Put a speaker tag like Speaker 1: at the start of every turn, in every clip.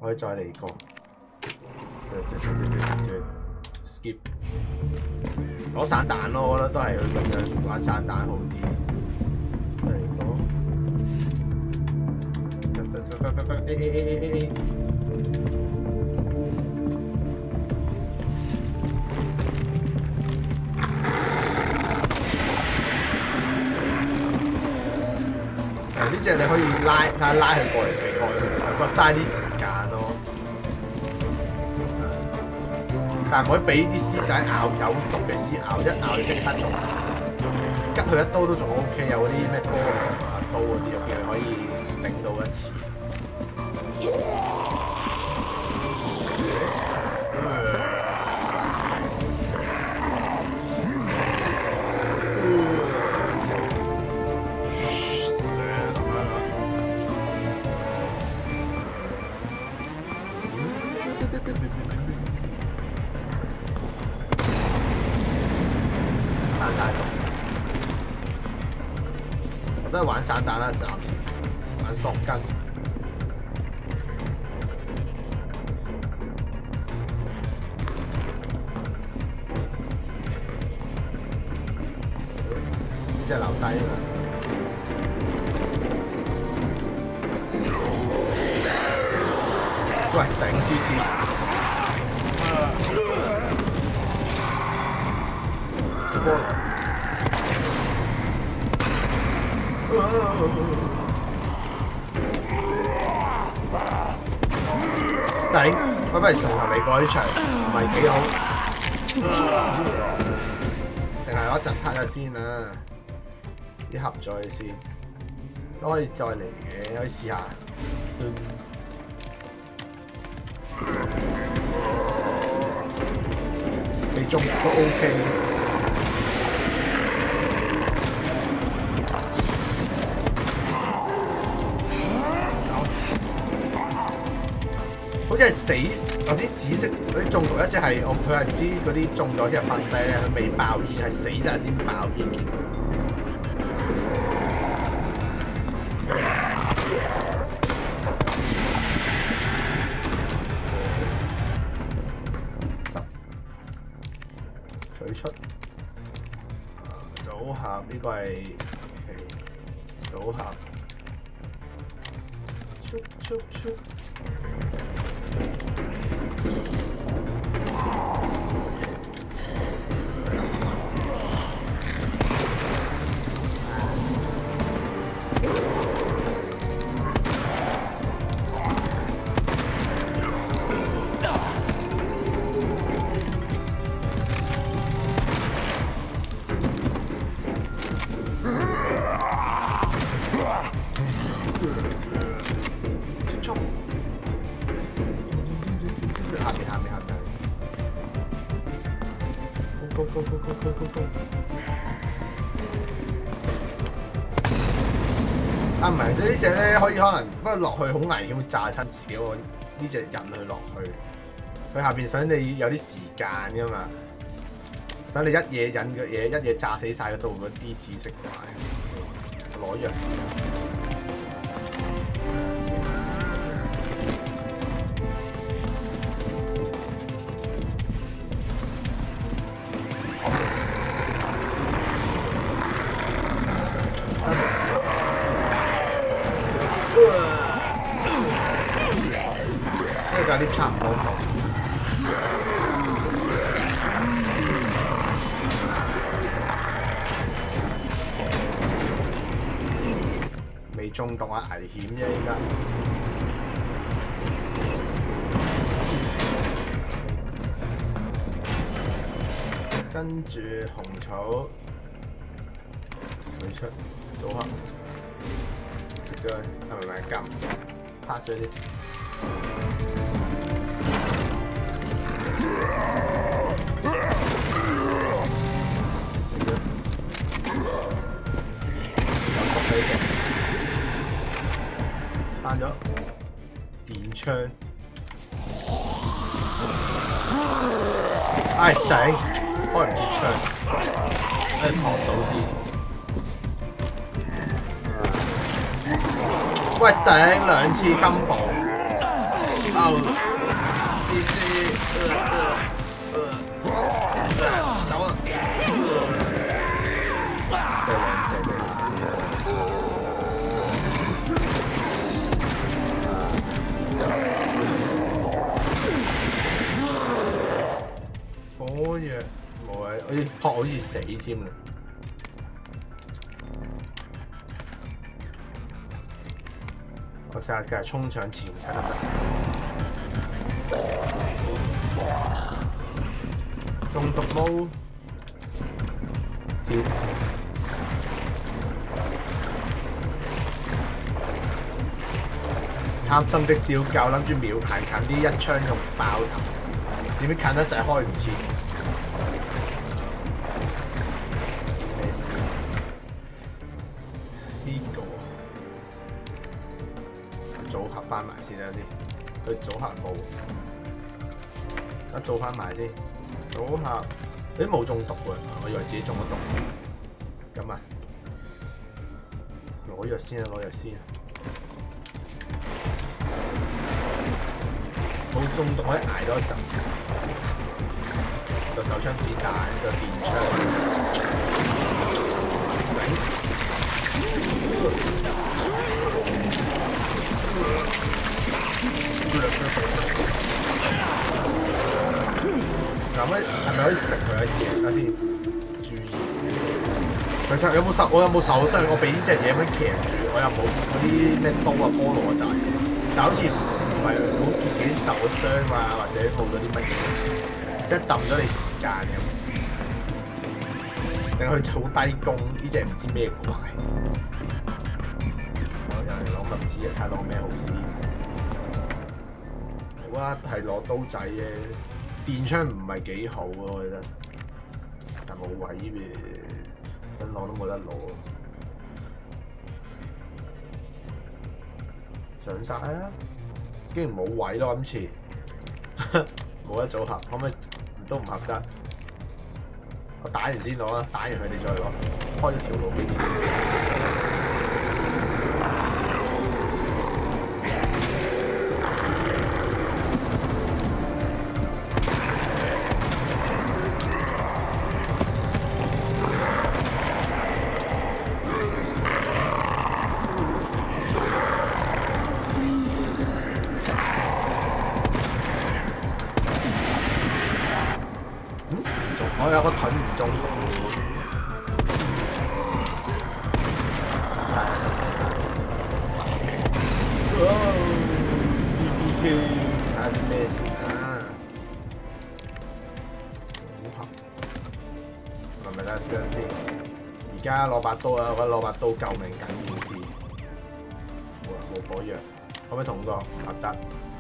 Speaker 1: 我可以再嚟過。skip 攞散彈咯，我覺得都係佢咁樣玩散彈好啲。再嚟過。呢隻你可以拉佢過嚟避開先，不過嘥啲時間咯。但係唔可以俾啲獅仔咬，有毒嘅獅咬，一咬就即刻中。吉佢一刀都仲 OK， 有嗰啲咩波啊刀嗰啲，我見佢可以頂到一次。都係玩散彈啦，暫時玩索根。呢隻留低啦。喂，頂支支。波來。頂，我不如從頭嚟過呢場，唔係幾好。定係我一陣拍下先啦，啲盒再先，都可以再嚟嘅，可以試下。你中都 OK。好似係死，頭先紫色嗰啲中毒一隻係佢係唔知嗰啲中咗之後瞓低咧，佢未爆煙，係死晒先爆煙嘅。取出組合呢個係組合。啊唔係，呢隻咧可以可能不過落去好危險，會炸親自己喎。呢隻引佢落去，佢下邊想你有啲時間㗎嘛，想你一嘢引嘅嘢，一嘢炸死晒嗰度嗰啲紫色怪，攞藥先。有啲差唔多同，未中毒啊，危險啫！依家跟住紅草取出組合，隻腳係咪撳拍咗啲？刪咗電槍，唉頂，開唔切槍，俾人撲到先。喂頂，兩次金寶，唉走啊！真係兩隻嘅。火藥冇啊！好似死添啦！我試下繼續衝上前睇得唔得？中毒毛跳，貪心的小狗諗住瞄近啲一槍就爆頭，點知近得滯開唔切。咩事？呢個組合翻埋先啦啲，佢組合冇，做翻埋先。組合你冇中毒喎，我以為自己中咗毒。咁啊，攞藥先啊，攞藥先啊！冇中毒可以捱多一陣，就手槍子彈，就電槍。係咪可以食佢一嘢？等先，注意。其實有冇受？我有冇受傷？我俾呢隻嘢咁樣騎住，我又冇嗰啲咩刀啊、菠蘿仔。但好似唔係好自己受咗傷啊，或者冇咗啲乜嘢，即係揼咗你時間咁。定係佢好低攻？呢隻唔知咩怪。我又係攞物資啊，睇攞咩好先。好啊，係攞刀仔嘅。電槍唔係幾好啊，我覺得，但冇位嘅，想攞都冇得攞。上晒啊！竟然冇位咯，今次冇得組合，可唔可以都唔合得？我打完先攞啦，打完佢哋再攞，開咗條路俾自己。我有個盾唔中，睇下啲咩事啊？組合，係咪得張先？而家攞把刀啊！我覺得攞把刀救命緊要啲。冇火藥，可唔可以同個合得？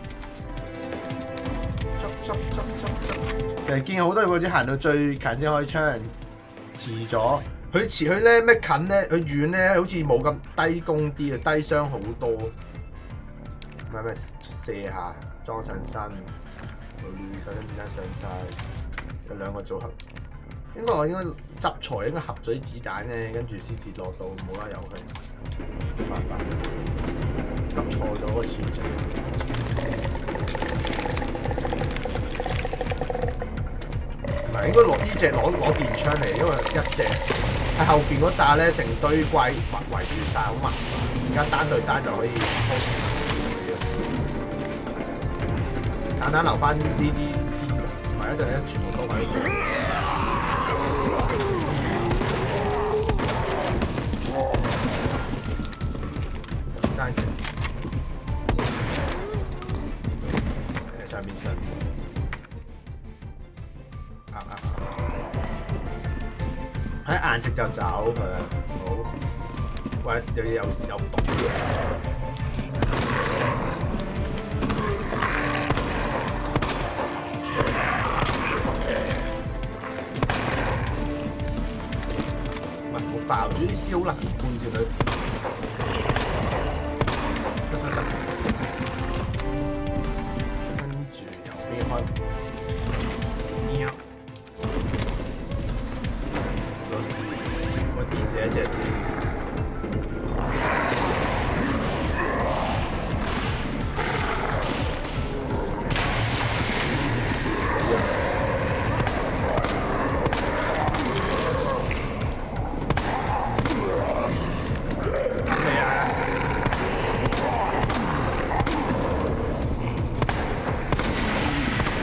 Speaker 1: 其實見好多嗰啲行到最近先開槍，遲咗。佢咧咩近咧，佢遠咧好似冇咁低攻啲啊，低傷好多。咩射下裝上身，手槍子彈上晒，有兩個組合。我應該執財應該合咗啲子彈咧，跟住先至落到，冇啦由佢。冇辦法，執錯咗個次序。應該落呢隻攞電槍嚟，因為一隻喺後邊嗰紮咧成堆怪圍住晒，好麻煩。而家單對單就可以簡單留翻呢啲先，唔係一陣咧全部都喺度。爭住上面上。喺硬直就走佢，好，喂，有毒嘅。唔係，我爆咗啲燒能罐住佢。跟住由邊開？一隻先，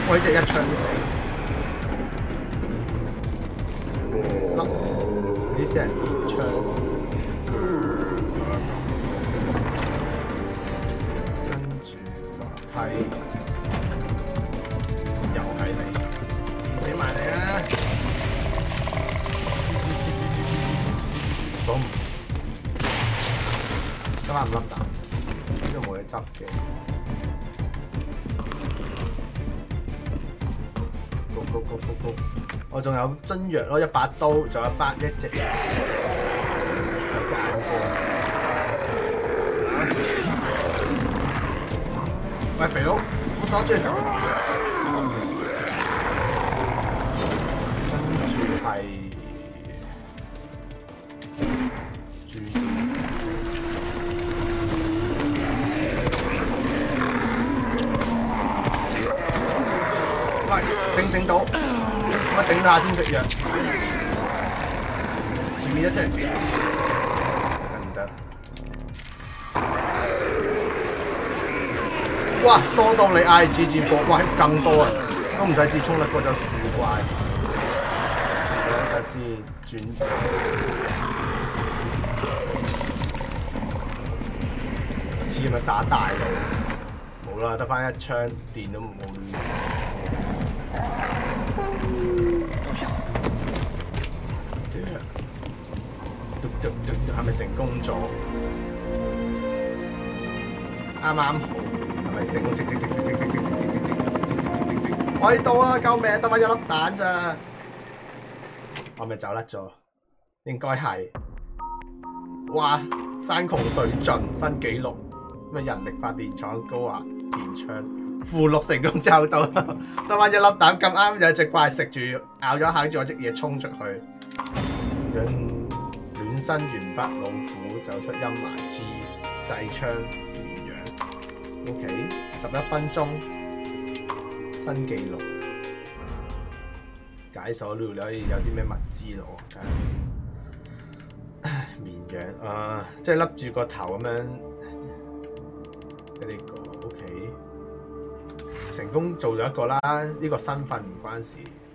Speaker 1: 我呢隻一槍死，呢啲人電槍，跟住滑梯，又係你，死埋你啊！咁得唔甩彈？呢度冇嘢執嘅。Go！ 我仲有樽藥咯，一把刀，仲有一隻。喂，肥佬，我阻住。跟住係注意。喂，頂到。我頂下先食藥，前面一隻唔得，哇！多到你嗌次戰波，哇！更多啊，都唔使自衝力過咗樹怪。睇下先，轉似咪打大佬？冇啦，得返一槍，電都冇。係咪成功咗？啱啱好，係咪成功？我喺度啊！救命！得返一粒彈咋？我咪走甩咗？應該係。哇！山窮水盡，新紀錄。咩人力發電廠高壓電槍，負6成功之後到，得返一粒彈，咁啱有隻怪食住咬咗下，咗隻嘢衝出去。暖身完畢，老虎走出陰霾之製槍綿羊。OK， 11分鐘，新紀錄。解鎖了，你可以有啲咩物資攞？綿羊即係笠住個頭咁樣。呢個 OK， 成功做咗一個啦。呢個身份唔關事。